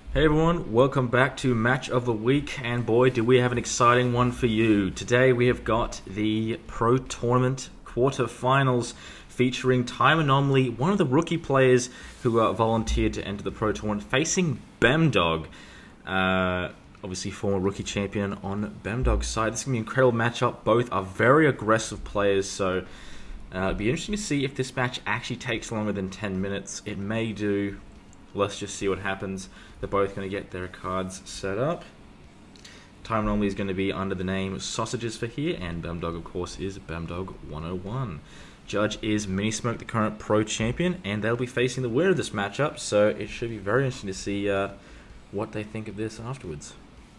Hey everyone, welcome back to Match of the Week, and boy do we have an exciting one for you. Today we have got the Pro Tournament quarterfinals featuring Time Anomaly, one of the rookie players who volunteered to enter the Pro Tournament, facing Bemdog, obviously former rookie champion on Bemdog's side. This is going to be an incredible matchup. Both are very aggressive players, so it'll be interesting to see if this match actually takes longer than 10 minutes. It may do. Let's just see what happens. They're both going to get their cards set up. Time Anomaly is going to be under the name Sausages for here, and Bemdog, of course, is Bemdog 101. Judge is Minismoke, the current pro champion, and they'll be facing the winner of this matchup, so it should be very interesting to see what they think of this afterwards.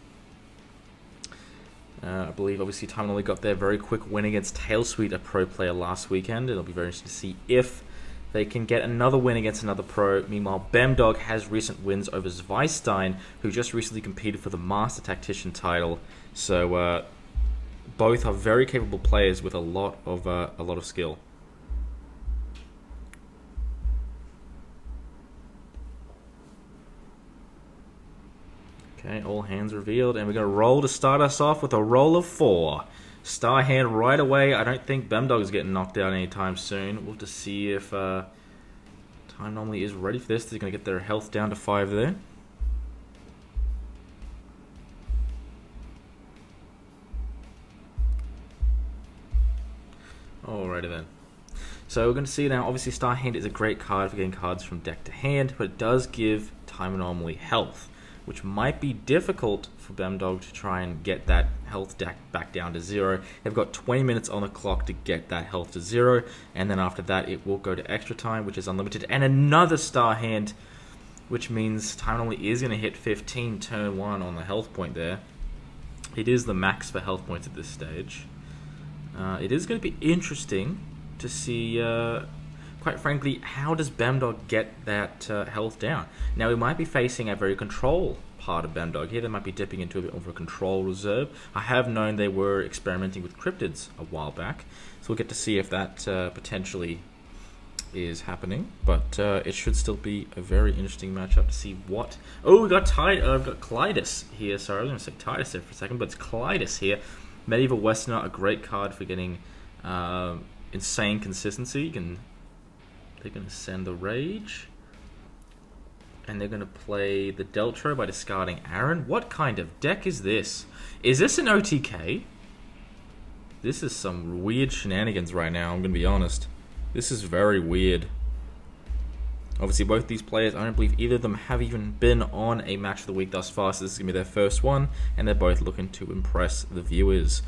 I believe, obviously, Time Anomaly got their very quick win against Tailsweet, a pro player, last weekend. It'll be very interesting to see if they can get another win against another pro. Meanwhile, Bemdog has recent wins over Zweistein, who just recently competed for the Master Tactician title. So both are very capable players with a lot of skill. Okay, all hands revealed, and we're going to roll to start us off with a roll of 4. Star hand right away. I don't think Bemdog is getting knocked out anytime soon. We'll have to see if Time Anomaly is ready for this. They're going to get their health down to 5 there. Alrighty then. So we're going to see now, obviously Star Hand is a great card for getting cards from deck to hand, but it does give Time Anomaly health, which might be difficult for Bemdog to try and get that health back down to 0. They've got 20 minutes on the clock to get that health to 0, and then after that it will go to extra time, which is unlimited, and another Star Hand, which means Time Anomaly is going to hit 15 turn 1 on the health point there. It is the max for health points at this stage. It is going to be interesting to see, quite frankly, how does Bemdog get that health down? Now, we might be facing a very control part of Bemdog here. They might be dipping into a bit of a control reserve. I have known they were experimenting with cryptids a while back, so we'll get to see if that potentially is happening. But it should still be a very interesting matchup to see what... Oh, we got I've got Kalidas here. Sorry, I was going to say Titus there for a second, but it's Kalidas here. Medieval Westerner, a great card for getting insane consistency. They're going to send the Rage, and they're going to play the Deltro by discarding Aaron. What kind of deck is this? Is this an OTK? This is some weird shenanigans right now, I'm going to be honest. This is very weird. Obviously, both these players, I don't believe either of them have even been on a Match of the Week thus far, so this is going to be their first one, and they're both looking to impress the viewers.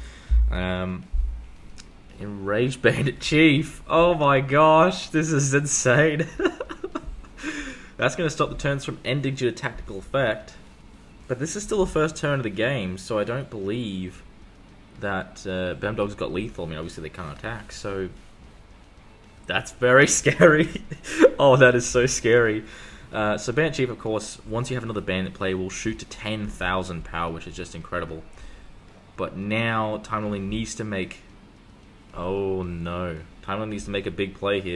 Enraged Bandit Chief. Oh my gosh, this is insane. That's going to stop the turns from ending due to tactical effect. But this is still the first turn of the game, so I don't believe that Bemdog's got lethal. I mean, obviously they can't attack, so that's very scary. Oh, that is so scary. So Bandit Chief, of course, once you have another Bandit player, will shoot to 10,000 power, which is just incredible. But now Time Anomaly needs to make... Oh no. Time Anomaly needs to make a big play here.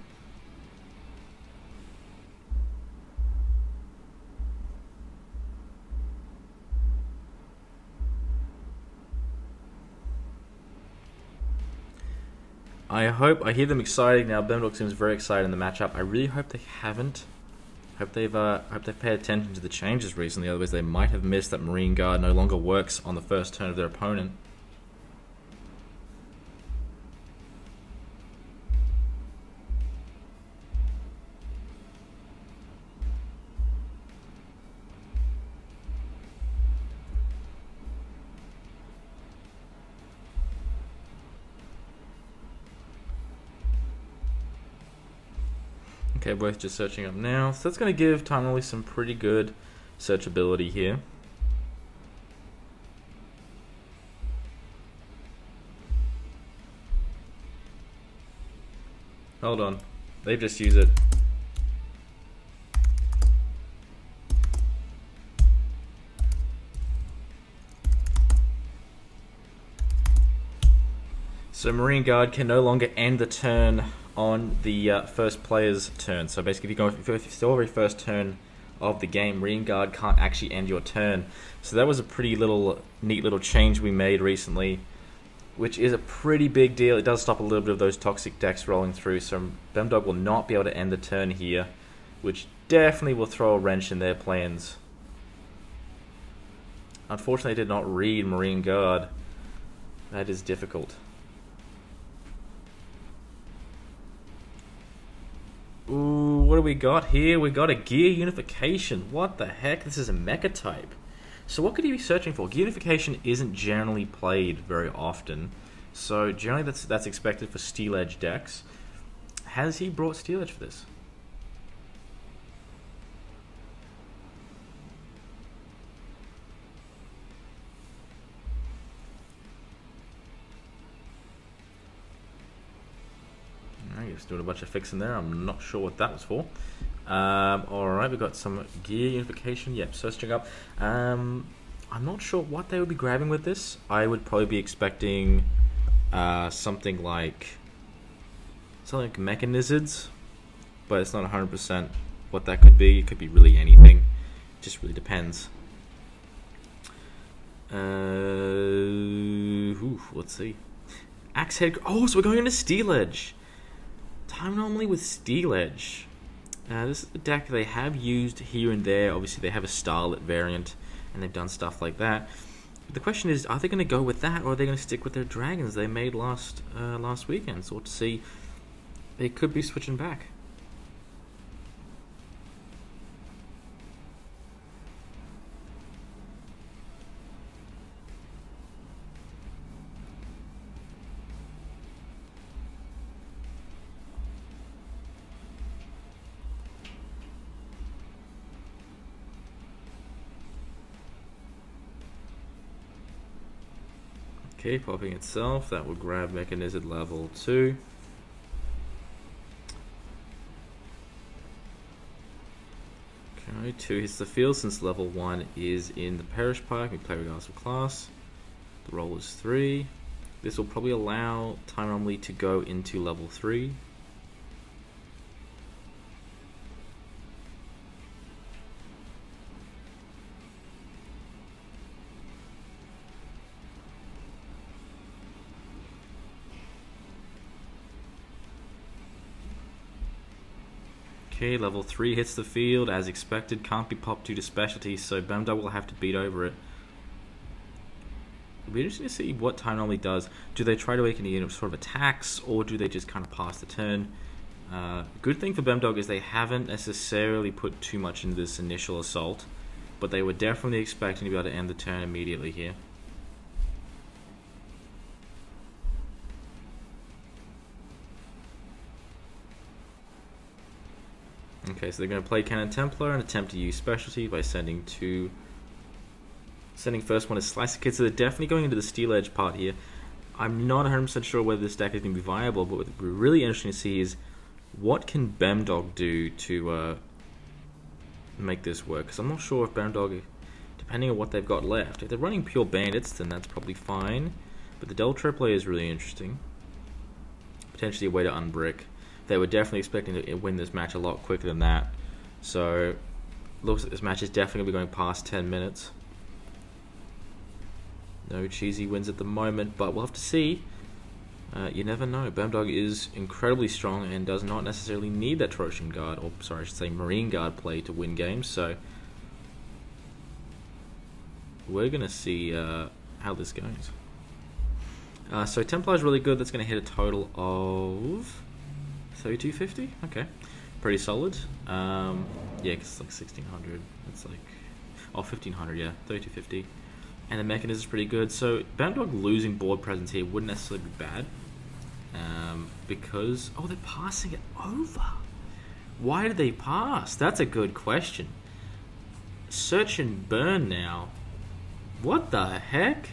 I hear them excited now. Bemdog seems very excited in the matchup. I really hope they haven't. Hope they've paid attention to the changes recently, otherwise they might have missed that Marine Guard no longer works on the first turn of their opponent. Okay, both just searching up now. So that's going to give Time Anomaly some pretty good searchability here. Hold on. They've just used it. So Marine Guard can no longer end the turn on the first player's turn. So basically, if you still have your first turn of the game. Marine Guard can't actually end your turn. So that was a pretty neat little change we made recently, which is a pretty big deal. It does stop a little bit of those toxic decks rolling through, so Bemdog will not be able to end the turn here, which definitely will throw a wrench in their plans. Unfortunately, I did not read Marine Guard. That is difficult. Ooh, what do we got here? We got a Gear Unification. What the heck? This is a mecha type. So what could he be searching for? Gear Unification isn't generally played very often, so generally that's expected for Steel Edge decks. Has he brought Steel Edge for this? He's doing a bunch of fixing there. I'm not sure what that was for. Alright, we've got some Gear Unification. Yep, searching up. I'm not sure what they would be grabbing with this. I would probably be expecting something like Mechanizzards, but it's not 100% what that could be. It could be really anything. It just really depends. Let's see. Axe Head. Oh, so we're going into Steel Edge. Time Anomaly with Steel Edge. This is the deck they have used here and there. Obviously, they have a Starlit variant, and they've done stuff like that. But the question is, are they going to go with that, or are they going to stick with their dragons they made last weekend? So to see, they could be switching back. Okay, popping itself, that will grab Mechanizzard level 2. Okay, 2 hits the field since level 1 is in the Perish Pike. We play regardless of class. The roll is 3. This will probably allow Time Anomaly to go into level 3. Okay, level 3 hits the field as expected, can't be popped due to specialty, so Bemdog will have to beat over it. It'll be interesting to see what Time Anomaly does. Do they try to make any sort of attacks, or do they just kind of pass the turn? Good thing for Bemdog is they haven't necessarily put too much into this initial assault, but they were definitely expecting to be able to end the turn immediately here. Okay, so they're going to play Cannon Templar and attempt to use specialty by sending first one is Slicer Kid, so they're definitely going into the Steel Edge part here. I'm not 100% sure whether this deck is going to be viable, but what would be really interesting to see is what can Bemdog do to make this work, because I'm not sure if Bemdog, depending on what they've got left, if they're running pure bandits, then that's probably fine, but the Deltro play is really interesting. Potentially a way to unbrick. They were definitely expecting to win this match a lot quicker than that. So, looks like this match is definitely going to be going past 10 minutes. No cheesy wins at the moment, but we'll have to see. You never know. Bemdog is incredibly strong and does not necessarily need that Trojan Guard, or sorry, I should say Marine Guard play to win games. So, we're going to see how this goes. So, Templar is really good. That's going to hit a total of 3250. Okay, pretty solid. Yeah, because it's like 1600. It's like 1500. Yeah, 3250. And the Mechanizm is pretty good. So Bemdog losing board presence here wouldn't necessarily be bad, because they're passing it over. Why did they pass? That's a good question. Search and burn now. What the heck?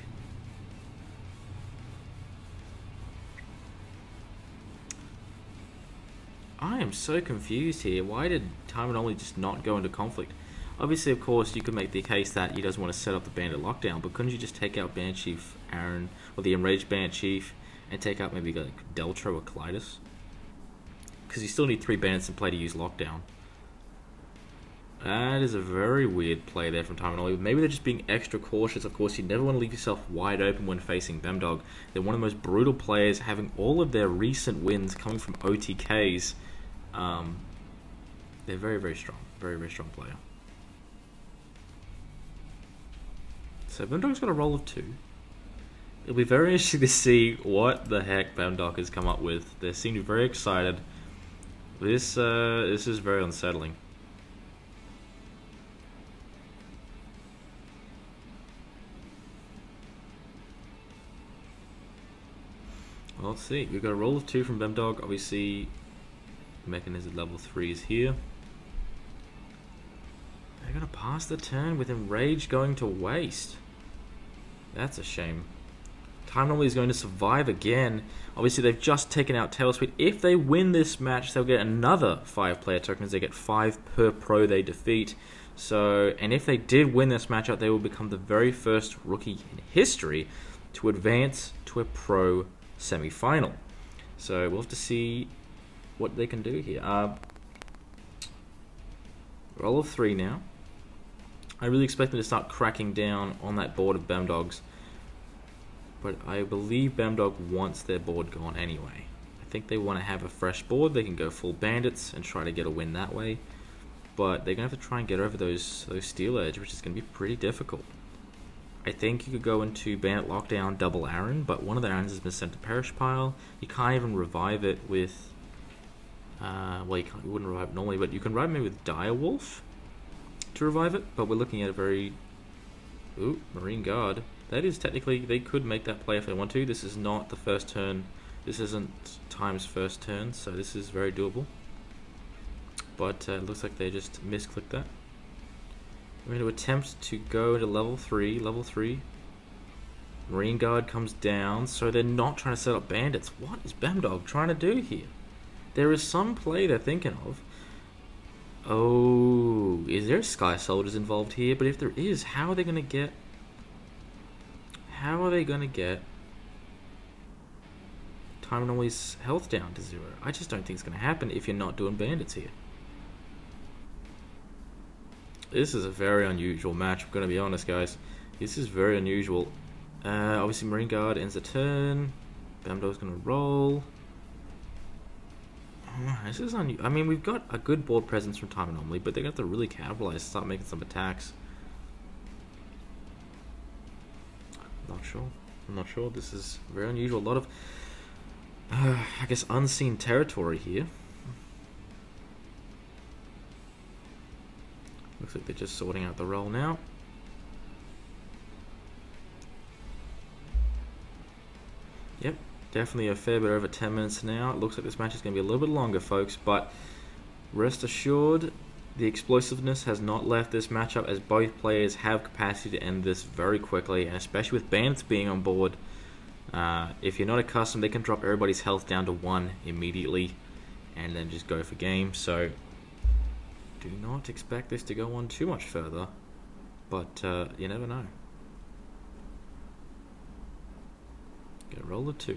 I am so confused here. Why did Time Anomaly just not go into conflict? Obviously, of course, you could make the case that he doesn't want to set up the Bandit lockdown, but couldn't you just take out Bandit Chief Aaron, or the Enraged Bandit Chief, and take out maybe like Deltro or Kalidas? Because you still need 3 bandits in play to use lockdown. That is a very weird play there from Time Anomaly. Maybe they're just being extra cautious. Of course, you never want to leave yourself wide open when facing Bemdog. They're one of the most brutal players, having all of their recent wins coming from OTKs. They're very, very strong. Very, very strong player. So Bemdog's got a roll of 2. It'll be very interesting to see what the heck Bemdog has come up with. They seem to be very excited. This is very unsettling. Well, let's see. We've got a roll of 2 from Bemdog. Obviously, Mechanism level 3 is here. They're going to pass the turn with Enrage going to waste. That's a shame. Time Anomaly is going to survive again. Obviously, they've just taken out Tail Sweet. If they win this match, they'll get another 5-player tokens. They get 5 per pro they defeat. So, and if they did win this matchup, they will become the very first rookie in history to advance to a pro semi-final. So we'll have to see what they can do here. Roll of 3 now. I really expect them to start cracking down on that board of Bemdogs, but I believe Bemdog wants their board gone anyway. I think they want to have a fresh board. They can go full bandits and try to get a win that way, but they're going to have to try and get over those Steel Edge, which is going to be pretty difficult. I think you could go into Bandit Lockdown double Aaron, but one of the Aarons has been sent to Perish Pile. You can't even revive it with... well, you wouldn't revive it normally, but you can revive me with Direwolf to revive it, but we're looking at a very... Ooh, Marine Guard. That is technically... They could make that play if they want to. This is not the first turn. This isn't Time's first turn, so this is very doable. But it looks like they just misclicked that. We're going to attempt to go to level 3. Level 3. Marine Guard comes down, so they're not trying to set up bandits. What is Bemdog trying to do here? There is some play they're thinking of. Oh, is there Sky Soldiers involved here? But if there is, how are they going to get... How are they going to get Time Anomaly's health down to 0? I just don't think it's going to happen if you're not doing bandits here. This is a very unusual match, I'm going to be honest, guys. This is very unusual. Obviously, Marine Guard ends the turn. Bemdog's going to roll. This is unusual. I mean, we've got a good board presence from Time Anomaly, but they're going to have to really capitalize, start making some attacks. Not sure. I'm not sure. This is very unusual. A lot of, I guess, unseen territory here. Looks like they're just sorting out the roll now. Yep, definitely a fair bit over 10 minutes now. It looks like this match is going to be a little bit longer, folks, but rest assured, the explosiveness has not left this matchup, as both players have capacity to end this very quickly, and especially with bandits being on board, if you're not accustomed, they can drop everybody's health down to 1 immediately and then just go for game. So do not expect this to go on too much further, but you never know. Get a roll of 2.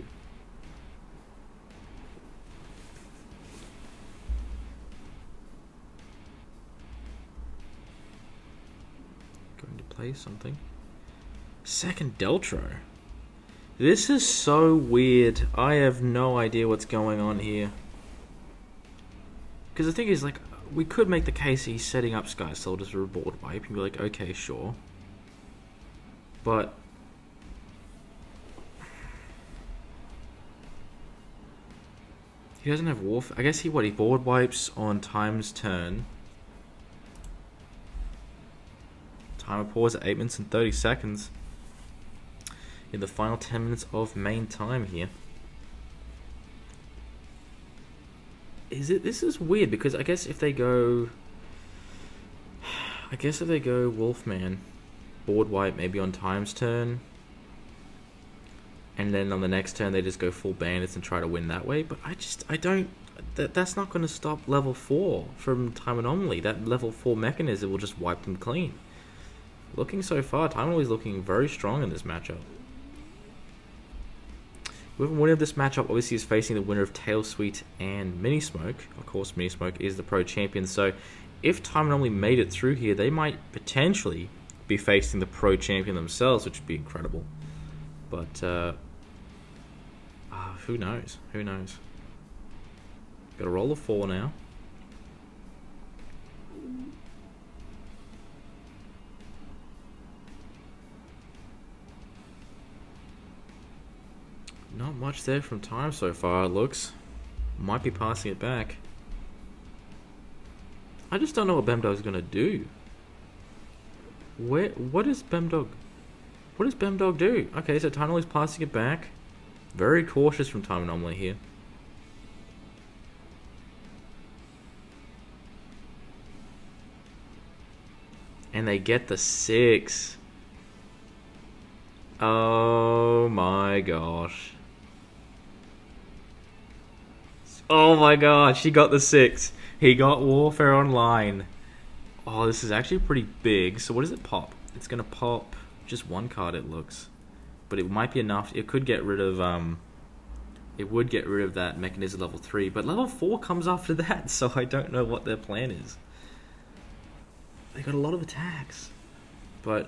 Going to play something. Second Deltro. This is so weird. I have no idea what's going on here. Because the thing is, like, we could make the case he's setting up Sky Soldiers for a board wipe and be like, okay, sure. But he doesn't have Warfare. I guess he board wipes on Time's turn. Timer pause at 8 minutes and 30 seconds. In the final 10 minutes of main time here. This is weird, because I guess if they go Wolfman, board wipe maybe on Time's turn, and then on the next turn they just go full bandits and try to win that way. But that's not going to stop level 4 from Time Anomaly. That level 4 mechanism will just wipe them clean. Looking so far, Time Anomaly is looking very strong in this matchup. Whoever winner of this matchup obviously is facing the winner of Tail Sweet and Mini Smoke. Of course, Mini Smoke is the pro champion, so if Time Anomaly made it through here, they might potentially be facing the Pro Champion themselves, which would be incredible. But, who knows? Who knows? Got a roll of 4 now. Not much there from Time so far, it looks. Might be passing it back. I just don't know what Bemdog's gonna do. What does Bemdog do? Okay, so Time Anomaly's passing it back. Very cautious from Time Anomaly here. And they get the 6. Oh my gosh. Oh my gosh, he got the 6. He got Warfare Online. Oh, this is actually pretty big. So what does it pop? It's gonna pop just 1 card, it looks. But it might be enough. It could get rid of it would get rid of that Mechanism level 3, but level 4 comes after that, so I don't know what their plan is. They got a lot of attacks. But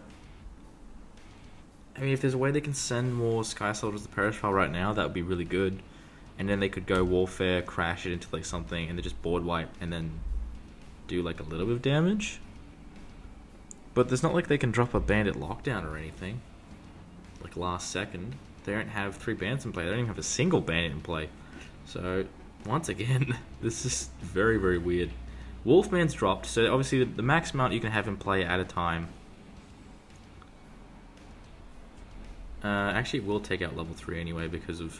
I mean, if there's a way they can send more Sky Soldiers to Perishfire right now, that would be really good. And then they could go Warfare, crash it into like something, and then just board wipe, and then do like a little bit of damage. But there's not like they can drop a Bandit Lockdown or anything. Like last second. They don't have 3 bandits in play. They don't even have a single bandit in play. So, once again, this is very, very weird. Wolfman's dropped, so obviously the max amount you can have in play at a time. Actually, it will take out level 3 anyway because of...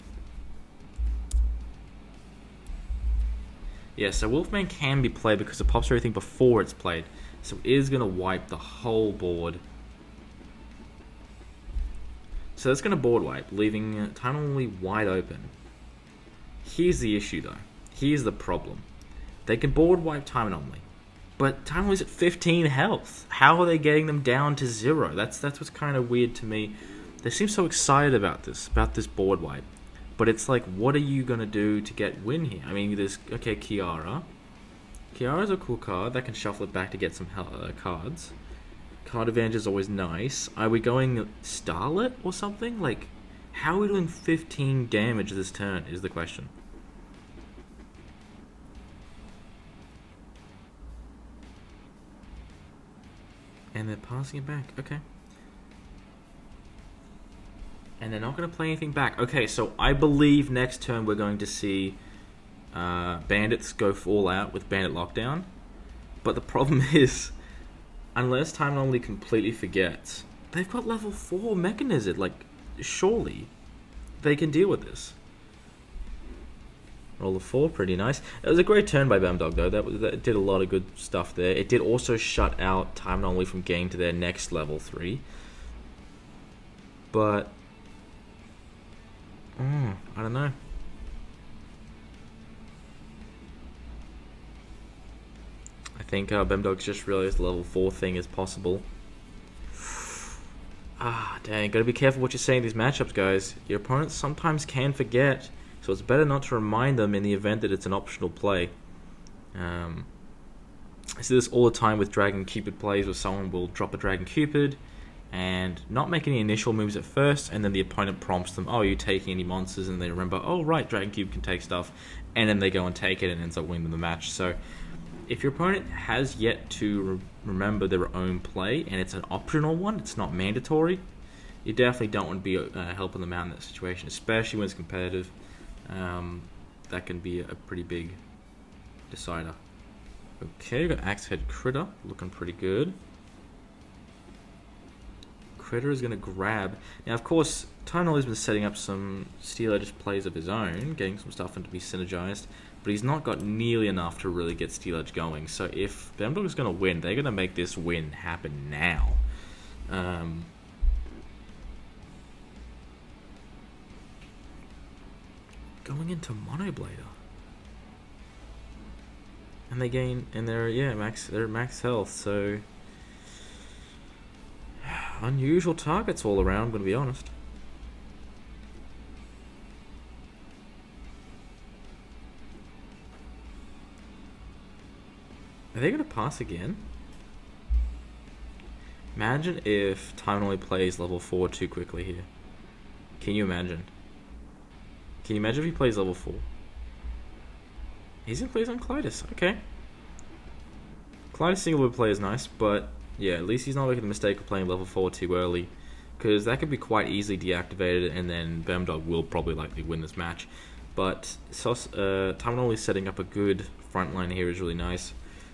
Yeah, so Wolfman can be played because it pops everything before it's played. So it is going to wipe the whole board. So that's going to board wipe, leaving Time Anomaly wide open. Here's the issue though. Here's the problem. They can board wipe Time Anomaly, but Time Anomaly's at 15 health. How are they getting them down to 0? That's what's kind of weird to me. They seem so excited about this board wipe. But it's like, what are you going to do to get win here? I mean, there's, okay, Kiara. Kiara's a cool card. That can shuffle it back to get some cards. Card advantage is always nice. Are we going Starlet or something? Like, how are we doing 15 damage this turn is the question. And they're passing it back. Okay. And they're not going to play anything back. Okay, so I believe next turn we're going to see Bandits go all out with Bandit Lockdown. But the problem is, unless Time Anomaly completely forgets, they've got level 4 Mechanized. Like, surely they can deal with this. Roll of 4, pretty nice. It was a great turn by Bemdog though. That did a lot of good stuff there. It did also shut out Time Anomaly from getting to their next level 3. But I don't know. I think Bemdog's just realized the level 4 thing is possible. Dang, gotta be careful what you're saying in these matchups, guys. Your opponents sometimes can forget, so it's better not to remind them in the event that it's an optional play. I see this all the time with Dragon Cupid plays, where someone will drop a Dragon Cupid and not make any initial moves at first, and then the opponent prompts them, oh, are you taking any monsters? And they remember, oh right, Dragon Cube can take stuff, and then they go and take it and ends up winning the match. So if your opponent has yet to remember their own play, and it's an optional one, it's not mandatory, you definitely don't want to be helping them out in that situation, especially when it's competitive. That can be a pretty big decider. Okay, we've got Axe Head Critter, looking pretty good. Critter is going to grab. Now, of course, Time Anomaly's been setting up some Steel Edge plays of his own, getting some stuff in to be synergized, but he's not got nearly enough to really get Steel Edge going. So if Bemdog is going to win, they're going to make this win happen now. Going into Monoblader. And they gain, and they're max health, so unusual targets all around, I'm gonna be honest. Are they going to pass again? Imagine if Time only plays level 4 too quickly here. Can you imagine? Can you imagine if he plays level 4? He's going to play on Clytus. Okay. Clytus single play is nice, but yeah, at least he's not making the mistake of playing level 4 too early, because that could be quite easily deactivated, and then Bemdog will probably likely win this match. But Tamanoli setting up a good front line here is really nice.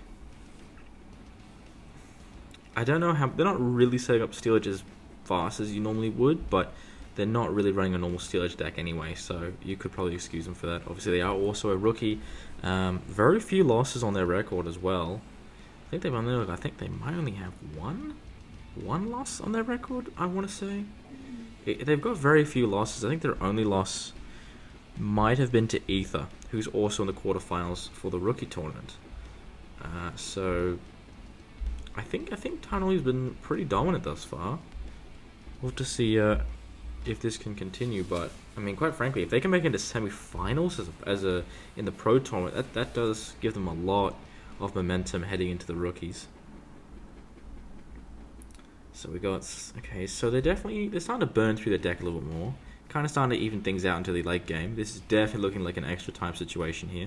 I don't know how, they're not really setting up Steel Edge as fast as you normally would, but they're not really running a normal Steel Edge deck anyway, so you could probably excuse them for that. Obviously they are also a rookie. Very few losses on their record as well. I think they might only have one loss on their record, I want to say. They've got very few losses. I think their only loss might have been to Ether, who's also in the quarterfinals for the rookie tournament. So I think Tanoli's been pretty dominant thus far. We'll have to see if this can continue, but I mean, quite frankly, if they can make it into semi-finals in the pro tournament, that does give them a lot of momentum heading into the rookies. So we got, okay, so they're starting to burn through the deck a little bit more, kind of starting to even things out into the late game. This is definitely looking like an extra time situation here.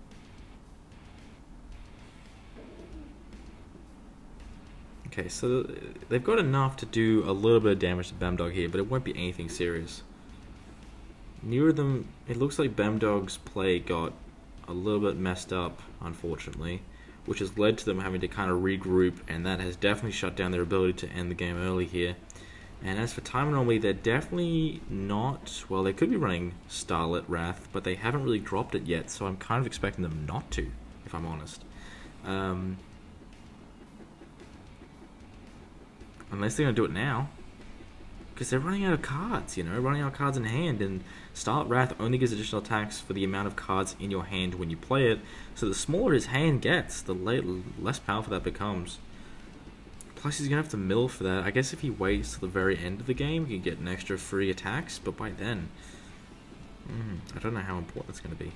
Okay, so they've got enough to do a little bit of damage to Bemdog here, but it won't be anything serious. Near them, it looks like Bemdog's play got a little bit messed up, unfortunately, which has led to them having to kind of regroup, and that has definitely shut down their ability to end the game early here. And as for Time Anomaly, they're definitely not, well, they could be running Starlit Wrath, but they haven't really dropped it yet, so I'm kind of expecting them not to, if I'm honest. Unless they're going to do it now. Because they're running out of cards, you know, running out of cards in hand, and Starlit Wrath only gives additional attacks for the amount of cards in your hand when you play it, so the smaller his hand gets, the less powerful that becomes. Plus he's going to have to mill for that. I guess if he waits till the very end of the game, he can get an extra free attacks, but by then, I don't know how important it's going to be.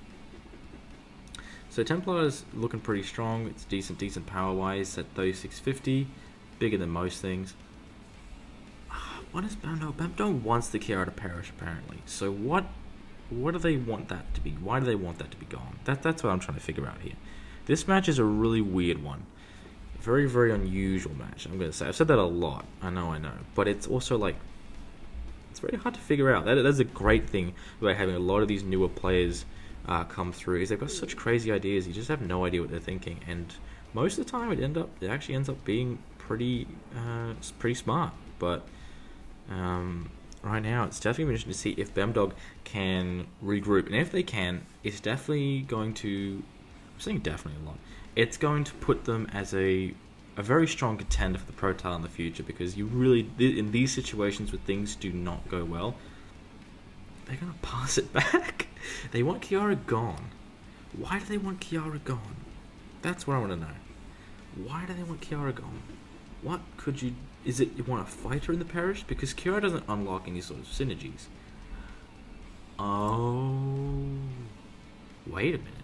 So Templar is looking pretty strong. It's decent power-wise at 3650, bigger than most things. What is Bemdog? Bemdog wants the Kiara to perish, apparently. So what do they want that to be? Why do they want that to be gone? That's what I'm trying to figure out here. This match is a really weird one. Very, very unusual match, I'm going to say. I've said that a lot. I know. But it's also like, it's very hard to figure out. That's a great thing about having a lot of these newer players come through, is they've got such crazy ideas. You just have no idea what they're thinking. And most of the time it actually ends up being pretty smart. But right now, it's definitely interesting to see if Bemdog can regroup, and if they can, it's definitely going to, I'm saying definitely a lot, it's going to put them as a very strong contender for the Pro Title in the future, because you really, in these situations where things do not go well, they're going to pass it back. They want Kiara gone. Why do they want Kiara gone? That's what I want to know. Why do they want Kiara gone? What could you... Is it you want to fight her in the parish? Because Kiara doesn't unlock any sort of synergies. Oh... Wait a minute.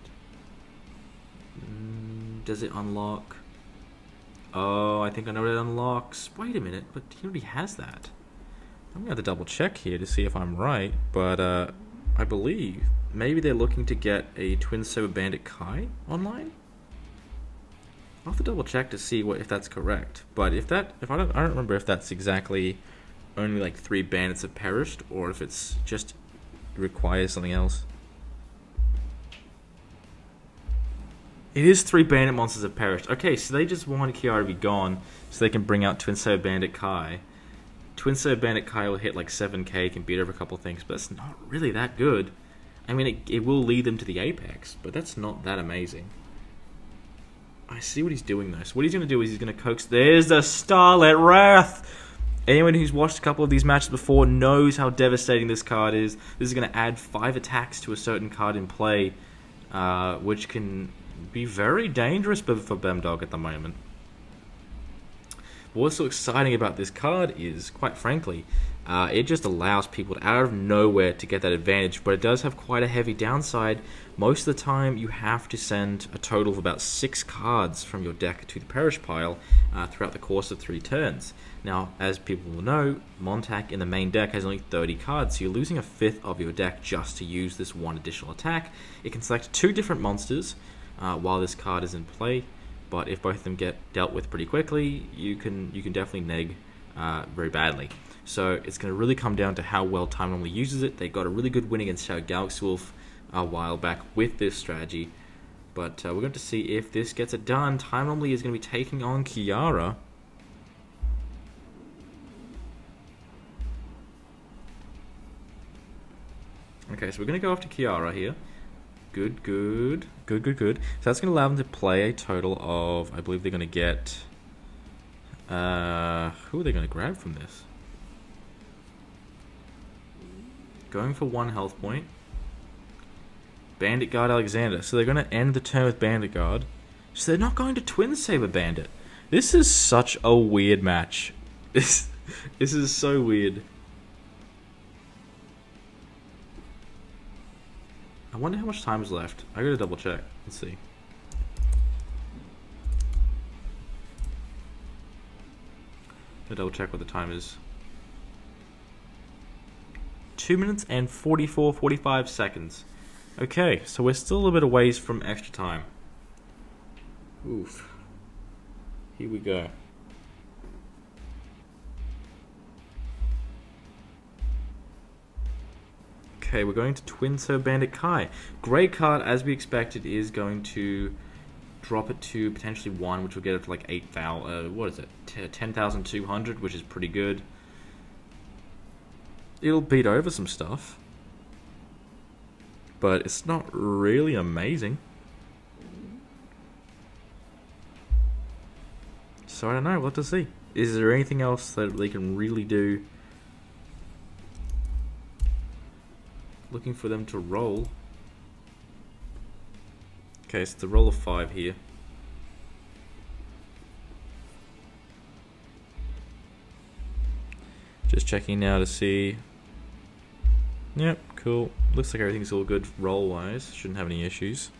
Does it unlock... Oh, I think I know what it unlocks. Wait a minute, but he already has that. I'm going to have to double check here to see if I'm right, but I believe maybe they're looking to get a Twin Saber Bandit Kai online? I'll have to double check to see if that's correct. But I don't remember if that's exactly only like 3 bandits have perished, or if it's just requires something else. It is 3 bandit monsters have perished. Okay, so they just want Kiara to be gone so they can bring out Twin Saber Bandit Kai. Twin Saber Bandit Kai will hit like 7k, can beat over a couple things, but that's not really that good. I mean, it will lead them to the apex, but that's not that amazing. I see what he's doing though. So what he's going to do is he's going to coax... There's the Starlit Wrath! Anyone who's watched a couple of these matches before knows how devastating this card is. This is going to add 5 attacks to a certain card in play, which can be very dangerous for Bemdog at the moment. What's so exciting about this card is, quite frankly, it just allows people to, out of nowhere to get that advantage, but it does have quite a heavy downside. Most of the time you have to send a total of about 6 cards from your deck to the perish pile throughout the course of 3 turns. Now, as people will know, Montauk in the main deck has only 30 cards, so you're losing a fifth of your deck just to use this one additional attack. It can select 2 different monsters while this card is in play, but if both of them get dealt with pretty quickly, you can definitely neg very badly. So it's going to really come down to how well Time Anomaly uses it. They got a really good win against Shadow Galaxy Wolf a while back with this strategy, but we're going to see if this gets it done. Time Anomaly is going to be taking on Kiara. Okay, so we're going to go after Kiara here. Good. So that's going to allow them to play a total of, I believe they're going to get... who are they going to grab from this? Going for 1 health point. Bandit Guard Alexander. So they're going to end the turn with Bandit Guard. So they're not going to Twin Saber Bandit. This is such a weird match. This is so weird. I wonder how much time is left. I gotta double check. Let's see. Gotta double check what the time is. 2 minutes and 45 seconds. Okay, so we're still a little bit of ways from extra time. Oof. Here we go. Okay, we're going to Twin Saber Bandit Kai. Great card, as we expected, is going to drop it to potentially 1, which will get it to like 8,000. What is it? 10,200, which is pretty good. It'll beat over some stuff, but it's not really amazing. So I don't know. We'll have to see. Is there anything else that they can really do? Looking for them to roll. Okay, so the roll of 5 here. Just checking now to see. Yep, cool. Looks like everything's all good roll-wise. Shouldn't have any issues.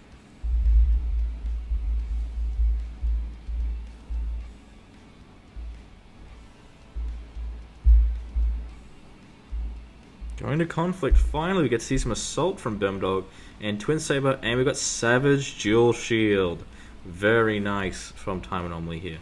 Going to Conflict. Finally, we get to see some Assault from Bemdog and Twin Saber, and we've got Savage Dual Shield. Very nice from Time Anomaly here.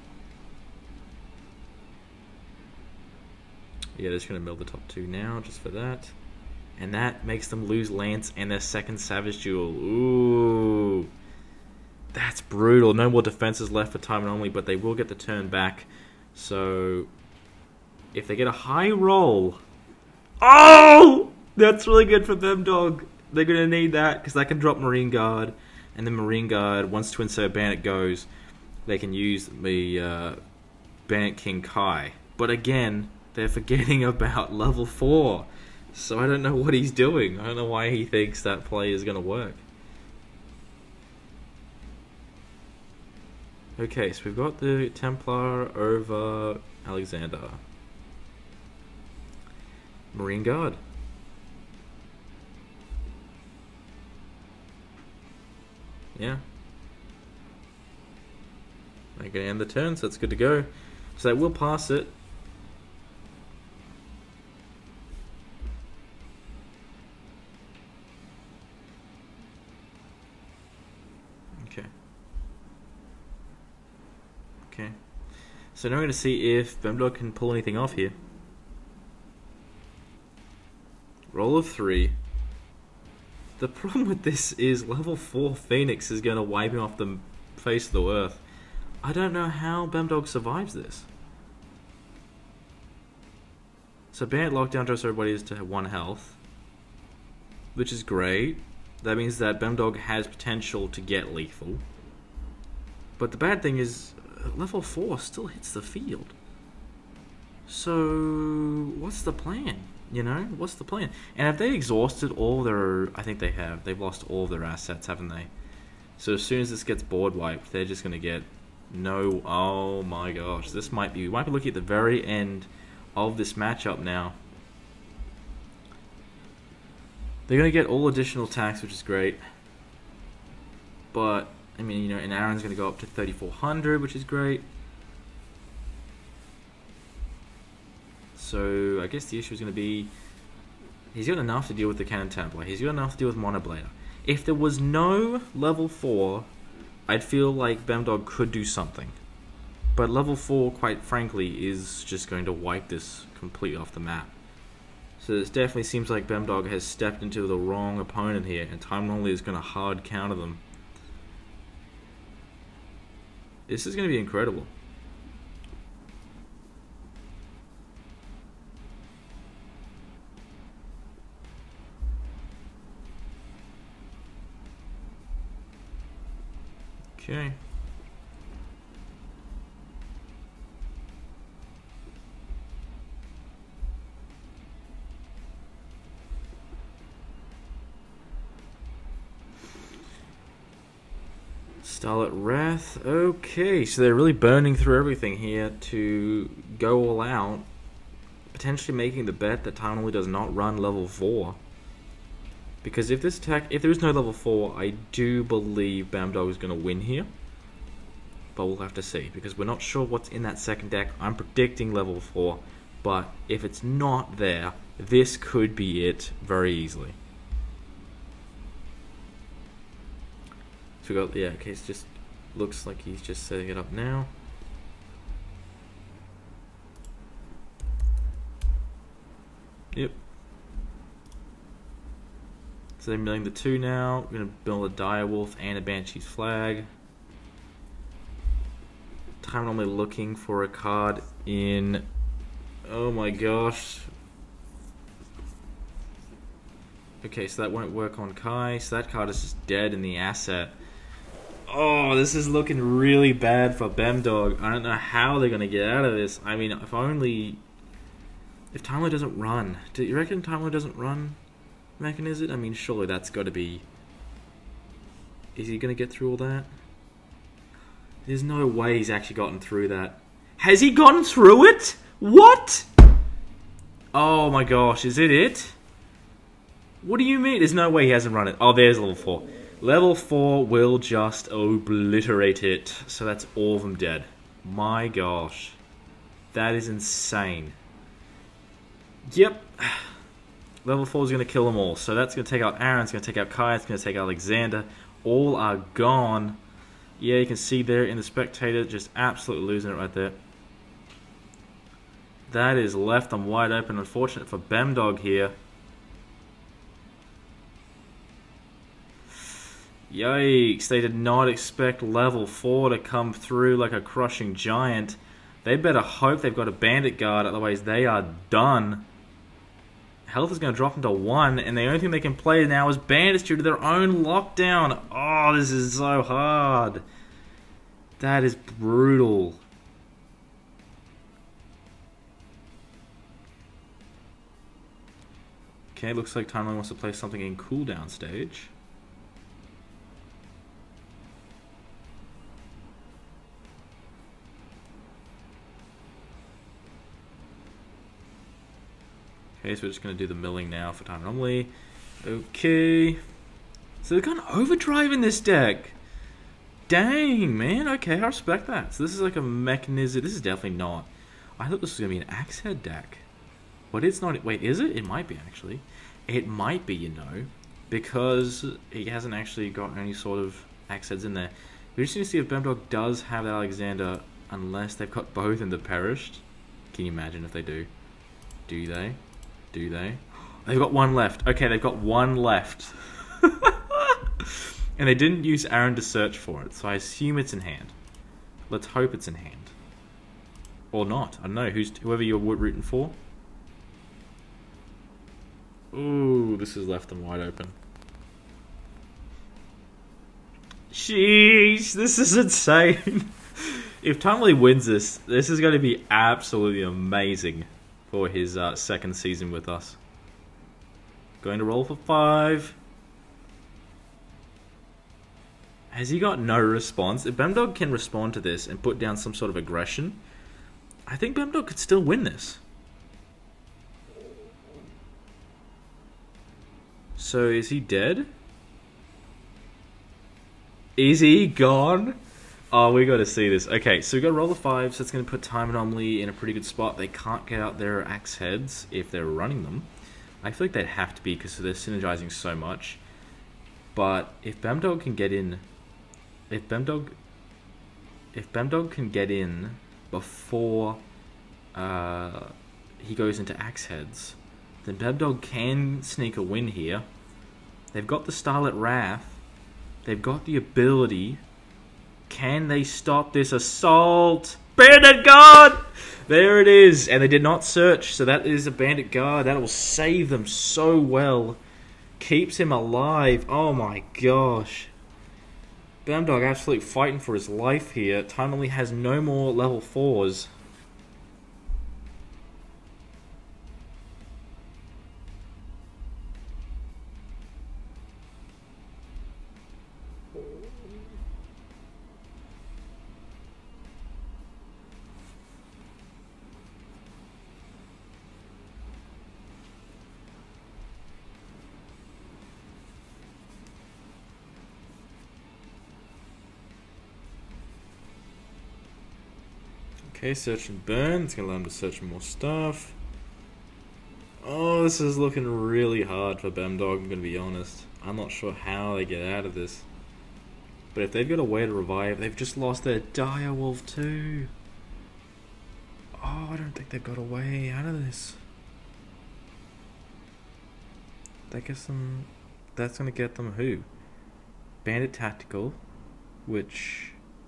Yeah, they're just going to mill the top 2 now, just for that. And that makes them lose Lance and their second Savage Duel. Ooh. That's brutal. No more defenses left for Time Anomaly, but they will get the turn back. So, if they get a high roll... Oh! That's really good for Bemdog. They're going to need that, because that can drop Marine Guard. And then Marine Guard, once Twin Saber Bandit goes, they can use the Bandit King Kai. But again, they're forgetting about level 4. So I don't know what he's doing. I don't know why he thinks that play is going to work. Okay, so we've got the Templar over Alexander. Marine Guard. Yeah. They're going to end the turn, so that's good to go. So they will pass it. Okay. Okay. So now we're going to see if Bemdog can pull anything off here. Roll of 3. The problem with this is level 4 Phoenix is going to wipe him off the face of the earth. I don't know how Bemdog survives this. So Bandit Lockdown drops everybody to 1 health, which is great. That means that Bemdog has potential to get lethal. But the bad thing is, level 4 still hits the field. So, what's the plan? You know, what's the plan? And have they exhausted all their... I think they have. They've lost all of their assets, haven't they? So as soon as this gets board wiped, they're just going to get no... Oh my gosh. This might be... We might be looking at the very end of this matchup now. They're going to get all additional attacks, which is great. But, I mean, you know, and Aaron's going to go up to 3,400, which is great. So, I guess the issue is going to be... He's got enough to deal with the Cannon Template. He's got enough to deal with Monoblader. If there was no level 4, I'd feel like Bemdog could do something. But level 4, quite frankly, is just going to wipe this completely off the map. So it definitely seems like Bemdog has stepped into the wrong opponent here, and Time Anomaly is going to hard counter them. This is going to be incredible. Okay. Starlit Wrath. Okay, so they're really burning through everything here to go all out, potentially making the bet that Time Anomaly does not run level 4. Because if this attack, if there is no level 4, I do believe Bemdog is going to win here. But we'll have to see, because we're not sure what's in that second deck. I'm predicting level 4, but if it's not there, this could be it very easily. So we got, yeah, okay, it just looks like he's just setting it up now. Yep. So they're milling the 2 now. We're going to build a Direwolf and a Banshee's Flag. Time Anomaly looking for a card in... Oh my gosh. Okay, so that won't work on Kai. So that card is just dead in the asset. Oh, this is looking really bad for Bemdog. I don't know how they're going to get out of this. I mean, if only... If Time Anomaly doesn't run... Do you reckon Time Anomaly doesn't run Mechanized? I mean, surely that's got to be... Is he going to get through all that? There's no way he's actually gotten through that. Has he gotten through it? What? Oh my gosh, is it? What do you mean? There's no way he hasn't run it. Oh, there's level 4. Level 4 will just obliterate it. So that's all of them dead. My gosh. That is insane. Yep. Level 4 is going to kill them all. So that's going to take out Aaron, it's going to take out Kai, it's going to take out Alexander. All are gone. Yeah, you can see there in the spectator, just absolutely losing it right there. That is left them wide open. Unfortunate for Bemdog here. Yikes, they did not expect level 4 to come through like a crushing giant. They better hope they've got a Bandit Guard, otherwise they are done. Health is going to drop into 1, and the only thing they can play now is Bandits due to their own lockdown. Oh, this is so hard. That is brutal. Okay, looks like Time Anomaly wants to play something in cooldown stage. Okay, so we're just going to do the milling now for Time Anomaly. Okay. So they're going to overdrive in this deck. Dang, man. Okay, I respect that. So this is like a mechanism. This is definitely not. I thought this was going to be an Axe Head deck. But it's not. Wait, is it? It might be, actually. It might be, you know. Because he hasn't actually got any sort of Axe Heads in there. We're just going to see if Bemdog does have that Alexander. Unless they've got both in the Perished. Can you imagine if they do? Do they? Do they? They've got 1 left. Okay, they've got 1 left. And they didn't use Aaron to search for it, so I assume it's in hand. Let's hope it's in hand. Or not. I don't know. Whoever you're rooting for. Ooh, this has left them wide open. Sheesh, this is insane. If Time Anomaly wins this, this is going to be absolutely amazing for his second season with us. Going to roll for 5. Has he got no response? If Bemdog can respond to this and put down some sort of aggression, I think Bemdog could still win this. So is he dead? Is he gone? Oh, we got to see this. Okay, so we got roll of 5, so it's going to put Time Anomaly in a pretty good spot. They can't get out their axe heads if they're running them. I feel like they'd have to be because they're synergizing so much. But if Bamdog can get in, if Bamdog can get in before he goes into axe heads, then Bamdog can sneak a win here. They've got the Starlit Wrath. They've got the ability. Can they stop this assault? Bandit Guard! There it is. And they did not search, so that is a Bandit Guard. That will save them so well. Keeps him alive. Oh my gosh. Bamdog absolutely fighting for his life here. Time only has no more level 4s. Okay, search and burn. It's going to allow him to search more stuff. Oh, this is looking really hard for Bamdog, I'm going to be honest. I'm not sure how they get out of this. But if they've got a way to revive, they've just lost their Direwolf too. Oh, I don't think they've got a way out of this. That gets them... That's going to get them who? Bandit Tactical, which...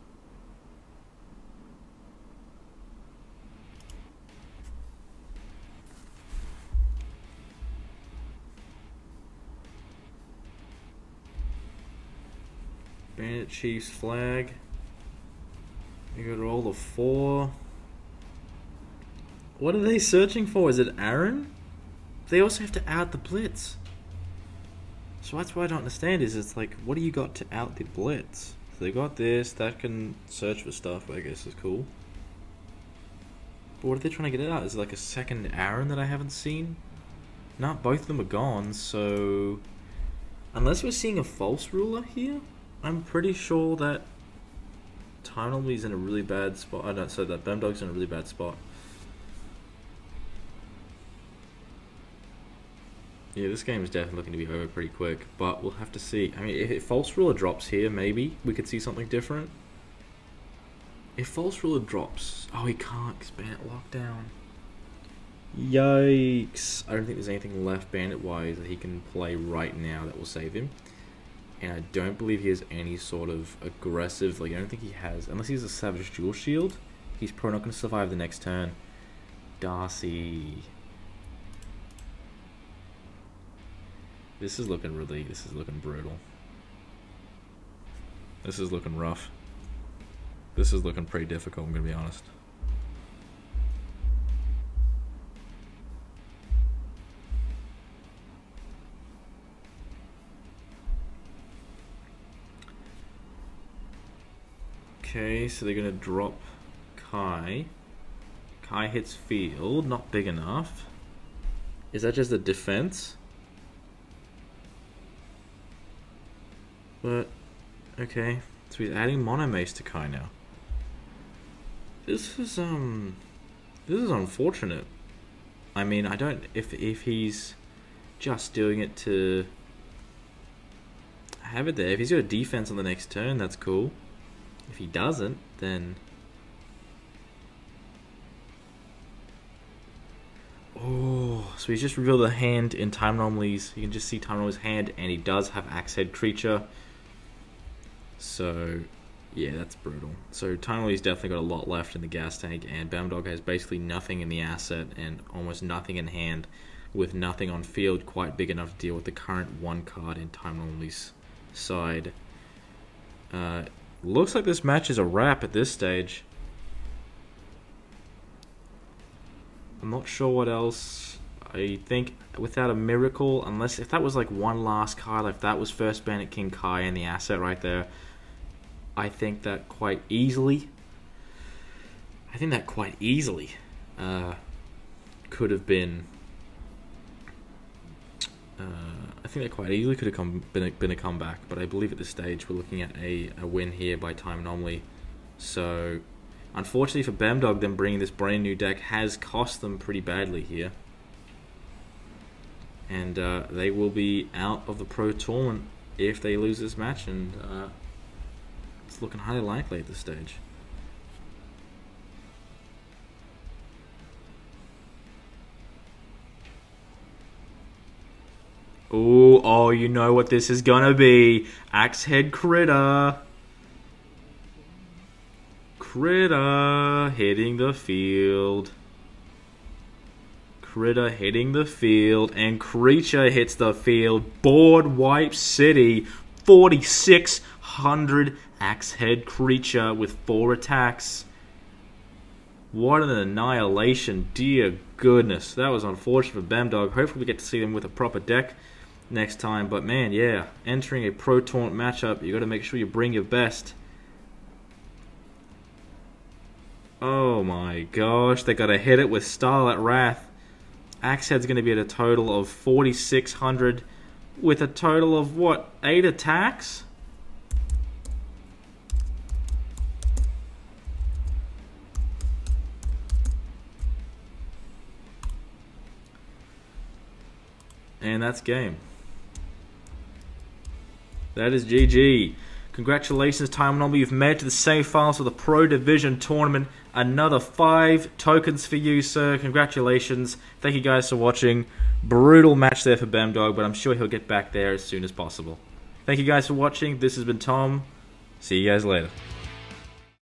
Bandit Chief's flag. You got a roll of 4. What are they searching for? Is it Aaron? They also have to out the Blitz. So that's what I don't understand is it's like, what do you got to out the Blitz? So they got this, that can search for stuff, I guess is cool. But what are they trying to get it out? Is it like a second Aaron that I haven't seen? No, both of them are gone, so... Unless we're seeing a false ruler here? I'm pretty sure that Time Anomaly's in a really bad spot. I don't say that Bamdog's in a really bad spot. Yeah, this game is definitely looking to be over pretty quick, but we'll have to see. I mean, if False Ruler drops here, maybe we could see something different. If False Ruler drops... Oh, he can't because Bandit Lockdown. Yikes. I don't think there's anything left Bandit-wise that he can play right now that will save him. And I don't believe he has any sort of aggressive, like I don't think he has, unless he has a Savage Dual Shield, he's probably not going to survive the next turn. Darcy. This is looking brutal. This is looking rough. This is looking pretty difficult, I'm going to be honest. Okay, so they're going to drop Kai. Kai hits field, not big enough. Is that just a defense? But, okay. So he's adding Mono Mace to Kai now. This is unfortunate. I mean, I don't... If he's just doing it to have it there. If he's got a defense on the next turn, that's cool. If he doesn't, then... Oh, so he's just revealed the hand in Time Anomalies. You can just see Time Anomalies' hand, and he does have Axe Head Creature. So, yeah, that's brutal. So Time Anomalies definitely got a lot left in the gas tank, and Bamdog has basically nothing in the asset and almost nothing in hand, with nothing on field quite big enough to deal with the current one card in Time Anomalies' side. Looks like this match is a wrap at this stage. I'm not sure what else. I think without a miracle, unless if that was like one last card, like if that was first Bandit King Kai and the asset right there, I think that quite easily could have been I think that quite easily could have been a comeback, but I believe at this stage we're looking at a win here by time anomaly. So, unfortunately for Bemdog, them bringing this brand new deck has cost them pretty badly here. And they will be out of the Pro Tournament if they lose this match, and it's looking highly likely at this stage. Ooh, oh, you know what this is gonna be. Axehead Critter. Critter hitting the field. Critter hitting the field. And Creature hits the field. Board Wipe City. 4,600 Axehead Creature with 4 attacks. What an annihilation. Dear goodness. That was unfortunate for Bemdog. Hopefully we get to see them with a proper deck next time. But man, yeah. Entering a Pro Tournament matchup, you got to make sure you bring your best. Oh my gosh. They got to hit it with Starlight Wrath. Axehead's going to be at a total of 4,600 with a total of, what, 8 attacks? And that's game. That is GG. Congratulations, Time Anomaly. You've made it to the semi-finals of the Pro Division Tournament. Another 5 tokens for you, sir. Congratulations. Thank you guys for watching. Brutal match there for Bemdog, but I'm sure he'll get back there as soon as possible. Thank you guys for watching. This has been Tom. See you guys later.